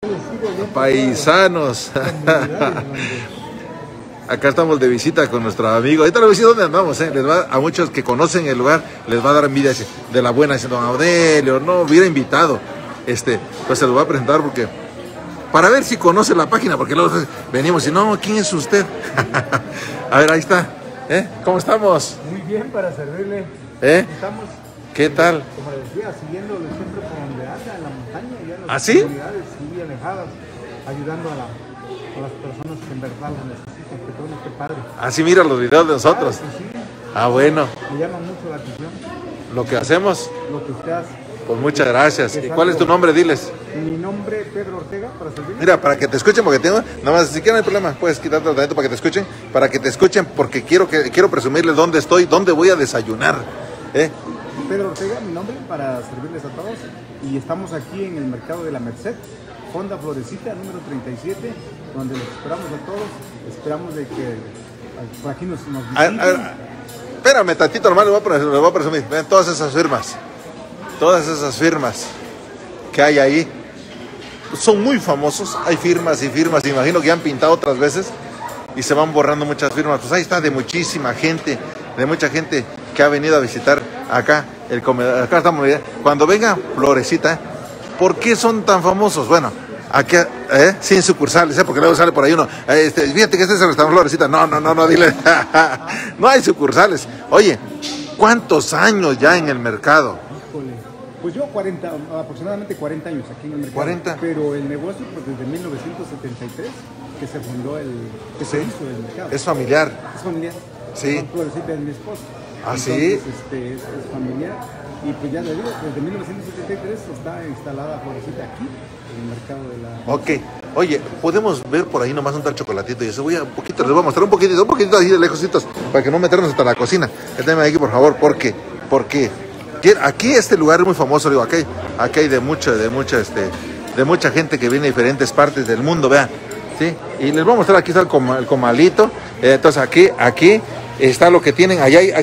Paisanos. Acá estamos de visita con nuestro amigo. Ahorita lo voy a decir dónde andamos, Les va, a muchos que conocen el lugar les va a dar envidia de la buena, diciendo, don Audelio, no hubiera invitado. Pues se lo voy a presentar porque para ver si conoce la página, porque luego venimos y no, ¿quién es usted? A ver, ahí está. ¿Cómo estamos? Muy bien, para servirle. Estamos, ¿qué tal? Como les decía, siguiéndolo siempre por donde anda, en la montaña, ya en las ¿Ah, sí? comunidades muy alejadas, ayudando a las personas que en verdad lo necesitan, que todo este padre. Así mira los videos de nosotros. Claro que sí. Ah, bueno. Me llama mucho la atención. Lo que hacemos. Lo que usted hace. Pues muchas gracias. ¿Y cuál es tu nombre? Diles. Mi nombre, Pedro Ortega, para servirle. Mira, para que te escuchen, porque tengo, nada más, si quieren no hay problema, puedes quitar tratamiento para que te escuchen, porque quiero presumirles dónde estoy, dónde voy a desayunar. Pedro Ortega, mi nombre, para servirles a todos. Y estamos aquí en el mercado de la Merced, Fonda Florecita, número 37, donde los esperamos a todos. Esperamos de que por aquí nos visiten. Espérame tantito, hermano, les voy a presumir. Ven todas esas firmas que hay ahí. Son muy famosos, hay firmas y firmas, imagino que han pintado otras veces y se van borrando muchas firmas. Pues ahí está, de mucha gente que ha venido a visitar acá el comedor. Acá estamos, cuando venga Florecita, ¿por qué son tan famosos? Bueno, aquí, sin sucursales, porque luego sale por ahí uno, fíjate que este es el restaurante Florecita. No, dile, no hay sucursales. Oye, ¿cuántos años ya en el mercado? Pues yo aproximadamente 40 años aquí en el mercado. 40. Pero el negocio, pues desde 1973, que se fundó se hizo el mercado. Es familiar. Es familiar. Sí. Florecita es mi esposa. ¿Ah, entonces, sí? Es familiar. Y pues ya le digo, desde 1973 está instalada Florecita aquí, en el mercado de la... Ok. Oye, podemos ver por ahí nomás un tal chocolatito y eso. Les voy a mostrar un poquitito así de lejositos, para que no meternos hasta la cocina. Quédame aquí, por favor, porque aquí este lugar es muy famoso, digo, aquí hay de mucha gente que viene de diferentes partes del mundo, vean, ¿sí? Y les voy a mostrar, aquí está el comalito, entonces aquí está lo que tienen, hay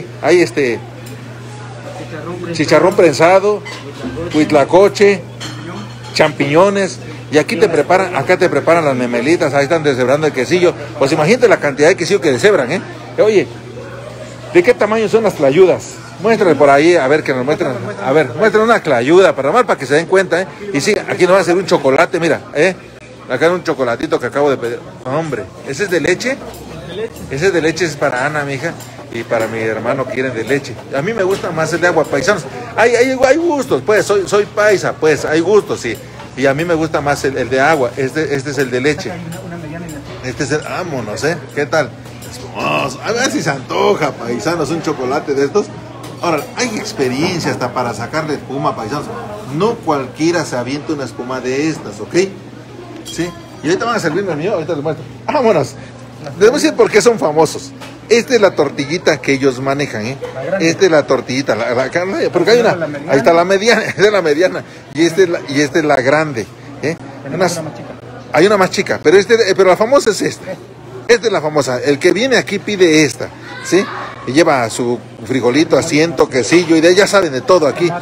chicharrón prensado, huitlacoche, champiñones, y acá te preparan las memelitas, ahí están deshebrando el quesillo. Pues imagínate la cantidad de quesillo que deshebran, Oye, ¿de qué tamaño son las tlayudas? Muéstrale por ahí, a ver que nos muestren. A ver, muéstrale una clayuda para que se den cuenta, Y sí, aquí nos va a hacer un chocolate, mira, Acá hay un chocolatito que acabo de pedir. Hombre, ¿ese es de leche? Ese es de leche, es para Ana, mi hija, y para mi hermano que quieren de leche. A mí me gusta más el de agua, paisanos. Hay gustos, pues, soy paisa, pues, hay gustos, sí. Y a mí me gusta más el de agua. Este es el de leche. Este es el, vámonos, ¿qué tal? A ver si se antoja, paisanos, un chocolate de estos. Ahora, hay experiencia hasta para sacarle espuma, paisanos. No cualquiera se avienta una espuma de estas, ¿ok? ¿Sí? Y ahorita van a servirme el mío, ahorita les muestro. Vámonos. Les voy a decir por qué son famosos. Esta es la tortillita que ellos manejan, Esta es la tortillita, porque hay una, ahí está la mediana, esta es la mediana, y esta es la grande, hay una más chica, pero la famosa es esta. Esta es la famosa. El que viene aquí pide esta, ¿sí? Y lleva su frijolito, asiento, quesillo, y ya saben de todo aquí.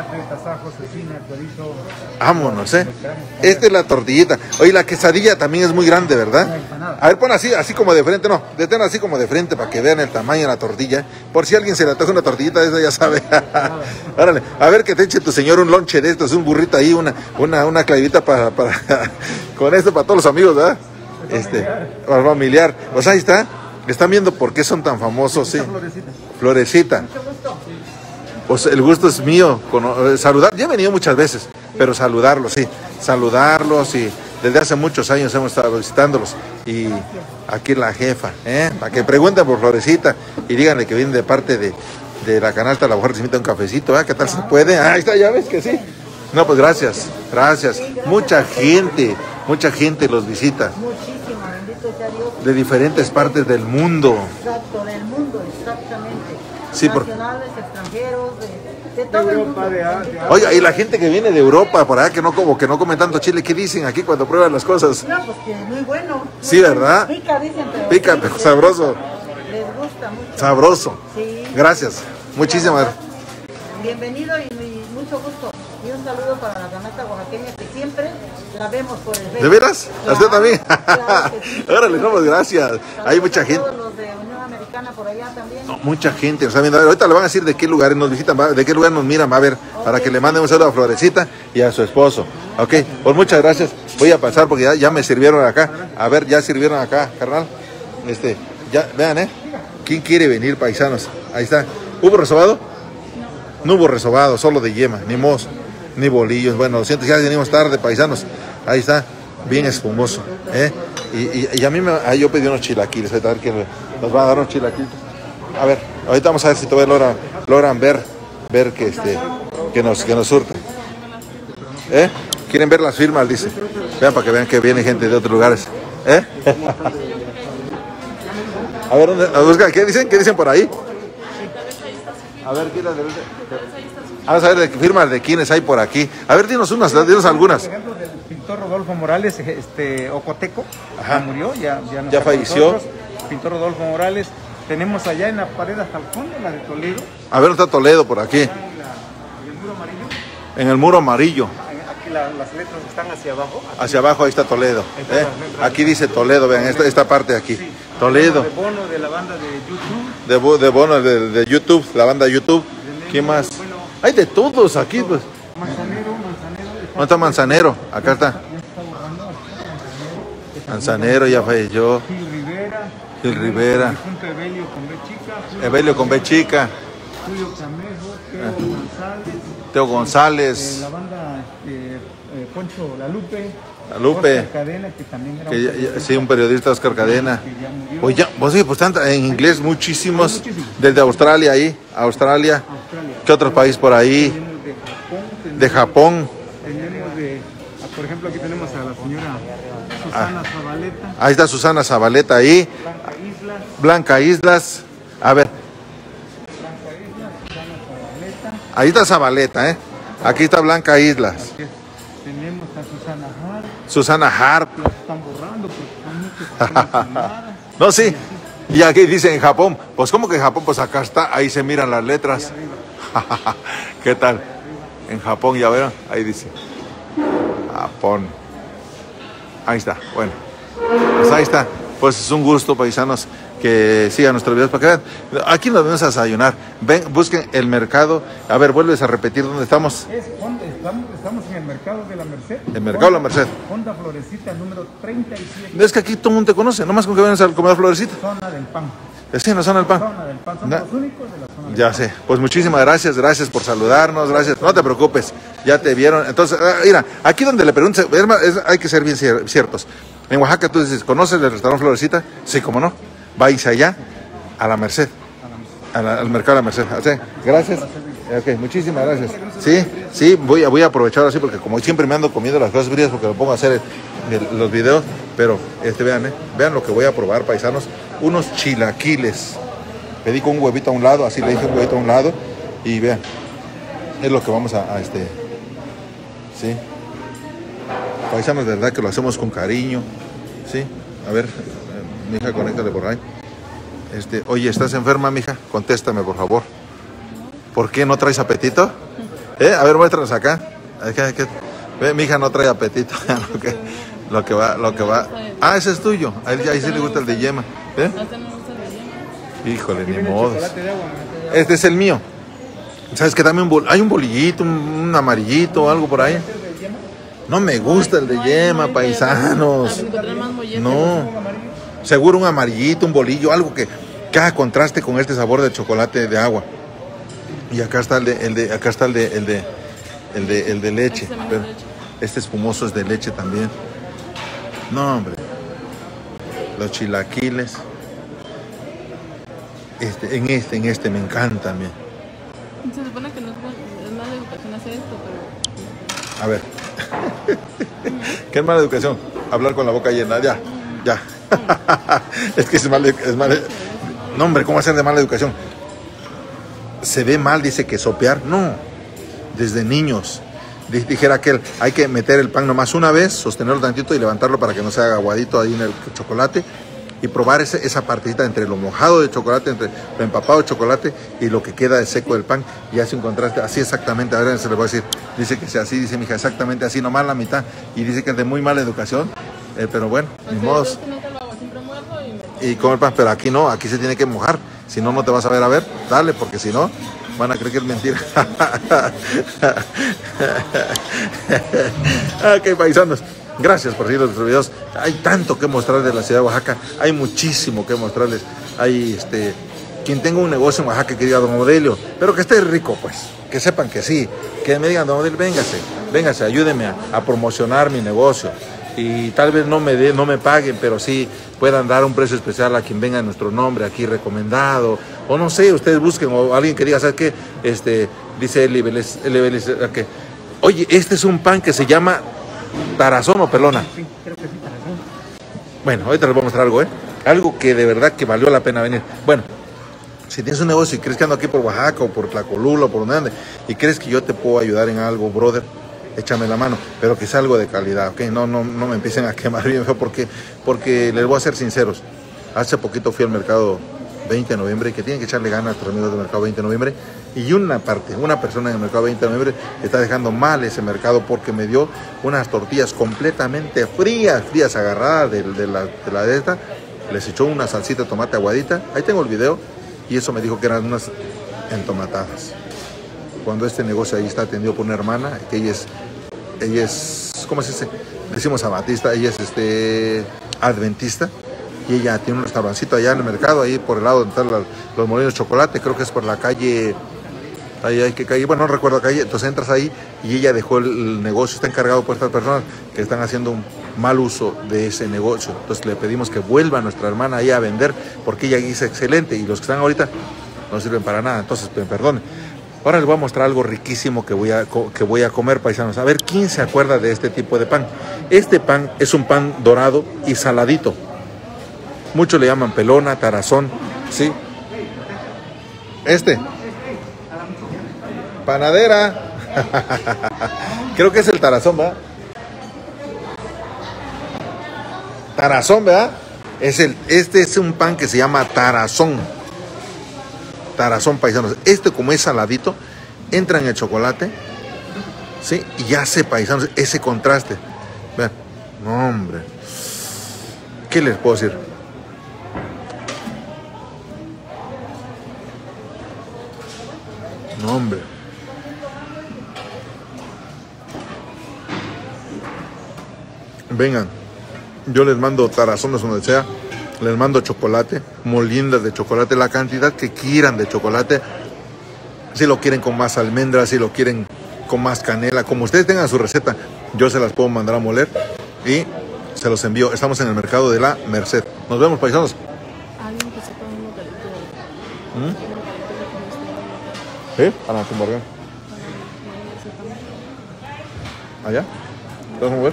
Vámonos, Esta es la tortillita. Oye, la quesadilla también es muy grande, ¿verdad? A ver, pon así como de frente, no. Detén así como de frente para que vean el tamaño de la tortilla. Por si a alguien se le antoja una tortillita de esa, ya sabe. Órale, a ver que te eche tu señor un lonche de estos, un burrito ahí, una clavita para con esto para todos los amigos, ¿verdad? Para familiar. Pues ahí está. Están viendo por qué son tan famosos, sí. Florecita. Mucho gusto. Pues el gusto es mío. Saludar, ya he venido muchas veces, pero saludarlos, sí. Saludarlos, y desde hace muchos años hemos estado visitándolos. Y aquí la jefa, para que pregunten por Florecita y díganle que vienen de parte de la canasta, a lo mejor les invita un cafecito, ¿qué tal se puede? Ahí está, ya ves que sí. No, pues gracias. Mucha gente los visita. Muchísimo, bendito sea Dios. De diferentes partes del mundo. Exacto, del mundo, exactamente. Sí, nacionales, extranjeros, de todo el mundo. Oiga, y la gente que viene de Europa, por allá, que no comen tanto chile, ¿qué dicen aquí cuando prueban las cosas? No, pues que es muy bueno. Sí, ¿verdad? Pica, dicen, pero pica, pero sabroso. Les gusta mucho. Sabroso. Sí. Gracias. Muchísimas gracias. Bienvenido y mucho gusto. Y un saludo para la canasta oaxaqueña que siempre La vemos por el Facebook. ¿De veras? ¿A usted también? Claro que sí. Órale, no, pues gracias. Hay mucha gente. Todos los de Unión Americana por allá también. No, mucha gente nos está viendo. A ver, ahorita le van a decir de qué lugares nos visitan, de qué lugar nos miran, va a ver, para que le manden un saludo a Florecita y a su esposo. Ok, pues muchas gracias. Voy a pasar porque ya me sirvieron acá. A ver, ya sirvieron acá, carnal. Ya, vean, ¿quién quiere venir, paisanos? Ahí está. ¿Hubo resobado? No hubo resobado, solo de yema, ni mos, ni bolillos. Bueno, lo siento, ya venimos tarde, paisanos. Ahí está, bien espumoso. Y a mí yo pedí unos chilaquiles. Ahorita a ver quién nos va a dar unos chilaquiles. A ver, ahorita vamos a ver si todavía logran ver que nos surta. ¿Quieren ver las firmas? Dice. Vean para que vean que viene gente de otros lugares. A ver, ¿dónde? ¿Qué dicen? ¿Qué dicen por ahí? A ver, vamos a ver de firmas de quiénes hay por aquí. A ver, dinos algunas. Por ejemplo, del pintor Rodolfo Morales, ocoteco, Ajá. ya murió, ya no Ya está con falleció. nosotros. Pintor Rodolfo Morales. Tenemos allá en la pared hasta el fondo, la de Toledo, A ver, ¿dónde está Toledo por aquí? en el muro amarillo. En el muro amarillo. Aquí las letras están hacia abajo. Hacia abajo ahí está Toledo. Aquí dice Toledo, vean, esta parte de aquí. Sí. Toledo. De Bono, de la banda de YouTube. De Bono, de YouTube, la banda YouTube. ¿Quién más? Bueno, Hay de todos aquí, pues. Manzanero. ¿Dónde está Manzanero? Acá está. Manzanero ya falleció. Gil Rivera. Gil Rivera. Difunto Evelio con B chica. Evelio con B chica. Julio Camejo, Teo González. Teo González. La banda Poncho La Lupe. Lupe. Oscar Cadena, que también era Sí, un periodista, Oscar Cadena. que ya murió. Pues ya, pues sí, pues están en inglés muchísimos. Desde Australia ahí, Australia. ¿Qué otro país por ahí? Tenemos De Japón. tenemos por ejemplo, aquí tenemos a la señora Susana Zabaleta, Ahí está Susana Zabaleta ahí. Blanca Islas, Blanca Islas. A ver, Susana Zabaleta. ahí está Zabaleta, Aquí está Blanca Islas. Tenemos a Susana Hart, Susana Harp. la están borrando porque están muchos firmadas. No, sí. Y aquí dice en Japón. Pues, ¿cómo que en Japón? Pues acá está. Ahí se miran las letras. ¿Qué tal? En Japón, ya vieron. Ahí dice. Japón. Ahí está. Bueno. Pues ahí está. Pues es un gusto, paisanos, que sigan nuestros videos para que vean. Aquí nos vamos a desayunar. Ven, busquen el mercado. A ver, vuelves a repetir dónde estamos. Estamos en el mercado de la Merced. El mercado de la Merced. Honda Florecita número 37. Es que aquí todo el mundo te conoce. Nomás con que vengas al comedor Florecita. Zona del pan. Sí, en la zona del pan. Zona del pan. Somos Na- los únicos de la zona del Ya pan. sé, pues muchísimas gracias por saludarnos, gracias, no te preocupes, ya te vieron. Entonces, mira, aquí donde le preguntes, hay que ser bien ciertos. En Oaxaca tú dices, ¿conoces el restaurante Florecita? Sí, cómo no, vais allá, a la Merced, al mercado de la Merced. O sea, gracias, ok, muchísimas gracias. Sí, voy a aprovechar así porque como siempre me ando comiendo las cosas frías porque lo pongo a hacer los videos, pero vean lo que voy a probar, paisanos, unos chilaquiles. Pedí con un huevito a un lado, así le dije un huevito a un lado y vean, es lo que vamos sí. Paisanos, de verdad que lo hacemos con cariño, sí. A ver, mi hija, conéctale por ahí. Oye, ¿estás enferma, mija? Contéstame, por favor. ¿Por qué no traes apetito? A ver, muéstranos acá. Ve, mi hija no trae apetito. lo que va. Ah, ese es tuyo. A él ahí sí le gusta el de yema. ¿Eh? Híjole, ni modo. Chocolate de agua. Este es el mío. ¿Sabes que también hay un bolillito, un amarillito, algo por ahí? No me gusta el de yema, paisanos. No. Seguro un amarillito, un bolillo, algo que haga contraste con este sabor de chocolate de agua. Y acá está el de leche. Pero este espumoso es de leche también. No, hombre. Los chilaquiles. En este me encanta, mira. Se supone que no es mala educación hacer esto, pero... A ver. ¿Qué es mala educación? Hablar con la boca llena. Ya. Es que es mal. No, hombre, ¿cómo hacer de mala educación? Se ve mal, dice que sopear. No. Desde niños. Dijera aquel, hay que meter el pan nomás una vez, sostenerlo tantito y levantarlo para que no se haga aguadito ahí en el chocolate. y probar esa partecita entre lo mojado de chocolate, entre lo empapado de chocolate y lo que queda de seco del pan, y hace un contraste así exactamente. A ver, se le voy a decir, dice que sea así, dice mi hija, exactamente así, nomás la mitad, y dice que es de muy mala educación, pero bueno, ni modos. Y come el pan, pero aquí no, aquí se tiene que mojar, si no, no te vas a ver, dale, porque si no, van a creer que es mentira. Ok, paisanos, gracias por seguir nuestros videos. Hay tanto que mostrar de la ciudad de Oaxaca, hay muchísimo que mostrarles. Hay quien tenga un negocio en Oaxaca que diga Don Odelio, pero que esté rico, pues, que sepan que sí, que me digan Don Odelio, véngase, ayúdeme a promocionar mi negocio. Y tal vez no me paguen, pero sí puedan dar un precio especial a quien venga en nuestro nombre aquí recomendado, o no sé, ustedes busquen, o alguien que diga, ¿sabes qué? Dice Eli Vélez, que, oye, este es un pan que se llama tarazón o pelona. Sí, creo que sí, tarazón. Bueno, ahorita les voy a mostrar algo, algo que de verdad que valió la pena venir. Bueno, si tienes un negocio y crees que ando aquí por Oaxaca, o por Tlacolula, o por donde ande, y crees que yo te puedo ayudar en algo, brother, échame la mano, pero que sea algo de calidad, ¿ok? No me empiecen a quemar bien feo, porque les voy a ser sinceros. Hace poquito fui al mercado 20 de noviembre, que tienen que echarle ganas a nuestros amigos del mercado 20 de noviembre, y una persona en el mercado 20 de noviembre está dejando mal ese mercado porque me dio unas tortillas completamente frías agarradas de la de esta, les echó una salsita de tomate aguadita, ahí tengo el video, y eso me dijo que eran unas entomatadas. Cuando este negocio ahí está atendido por una hermana, que ella es, ¿cómo se dice? Decimos abatista, ella es adventista, y ella tiene un restaurancito allá en el mercado, ahí por el lado donde están los molinos de chocolate, creo que es por la calle, ahí hay que calle, bueno, no recuerdo la calle, entonces entras ahí, y ella dejó el negocio, está encargado por estas personas que están haciendo un mal uso de ese negocio. Entonces le pedimos que vuelva a nuestra hermana ahí a vender, porque ella es excelente, y los que están ahorita no sirven para nada, entonces perdone. Ahora les voy a mostrar algo riquísimo que voy a comer, paisanos. A ver, ¿quién se acuerda de este tipo de pan? Este pan es un pan dorado y saladito. Muchos le llaman pelona, tarazón, ¿sí? Panadera. Creo que es el tarazón, ¿verdad? Tarazón, ¿verdad? Este es un pan que se llama tarazón. Tarazón, paisanos. Como es saladito, entra en el chocolate, ¿sí? Y hace, paisanos, ese contraste. Vean, no, hombre. ¿Qué les puedo decir? No, hombre. Vengan, yo les mando tarazones donde sea. Les mando chocolate, moliendas de chocolate, la cantidad que quieran de chocolate. Si lo quieren con más almendras, si lo quieren con más canela, como ustedes tengan su receta, yo se las puedo mandar a moler y se los envío. Estamos en el mercado de la Merced. Nos vemos, paisanos. Alguien que sepa un localito. ¿Sí? Para Tumbargán. ¿Allá? ¿Vamos a ver?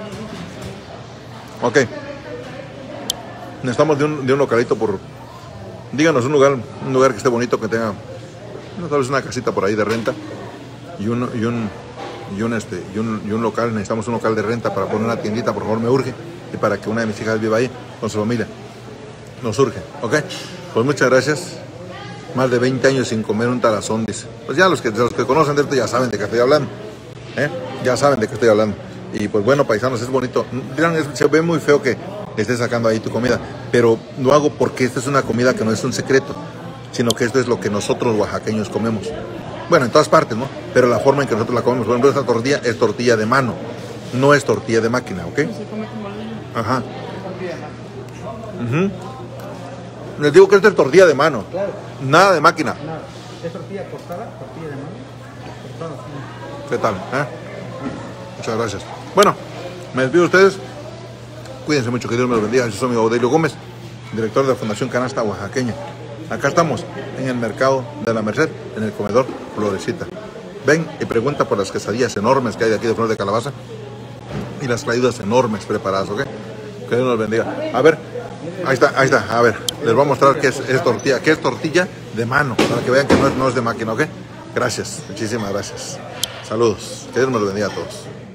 Ok. Necesitamos de un localito díganos un lugar que esté bonito, que tenga tal vez una casita por ahí de renta y un local. Necesitamos un local de renta para poner una tiendita, por favor, me urge, y para que una de mis hijas viva ahí con su familia. Nos urge, ¿ok? Pues muchas gracias. Más de 20 años sin comer un tarazón, dice. Pues ya los que conocen de esto ya saben de qué estoy hablando, ya saben de qué estoy hablando. Y pues bueno, paisanos, es bonito. Dirán, se ve muy feo que estés sacando ahí tu comida, pero lo hago porque esta es una comida que no es un secreto, sino que esto es lo que nosotros oaxaqueños comemos. Bueno, en todas partes, ¿no? Pero la forma en que nosotros la comemos, por ejemplo, esta tortilla es tortilla de mano, no es tortilla de máquina, ¿ok? Se come como niño. Ajá. Les digo que esta es tortilla de mano, Claro, nada de máquina. nada. Es tortilla cortada, tortilla de mano, cortada así. ¿Qué tal? Muchas gracias. Bueno, me despido de ustedes. Cuídense mucho, que Dios me los bendiga. Yo soy mi Odelio Gómez, director de la Fundación Canasta Oaxaqueña. Acá estamos, en el mercado de la Merced, en el comedor Florecita. Ven y pregunta por las quesadillas enormes que hay de aquí de Flor de Calabaza y las traídas enormes preparadas, ¿ok? Que Dios nos bendiga. A ver, ahí está. A ver, les voy a mostrar qué es tortilla, qué es tortilla de mano, para que vean que no es de máquina, ¿ok? Gracias, muchísimas gracias. Saludos, que Dios me los bendiga a todos.